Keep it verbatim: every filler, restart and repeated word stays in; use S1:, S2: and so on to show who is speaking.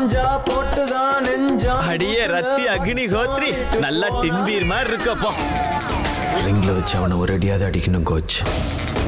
S1: மாஞ்சா போட்டுதான் நெஞ்சா
S2: அடியே ரத்தி அக்னி ஹோத்ரி நல்லா டிம்பீர் மாதிரி இருக்கப்போ
S1: ரிங்ல வச்சு அவனை ஒரு அடியாவது அடிக்கணும் கோச்.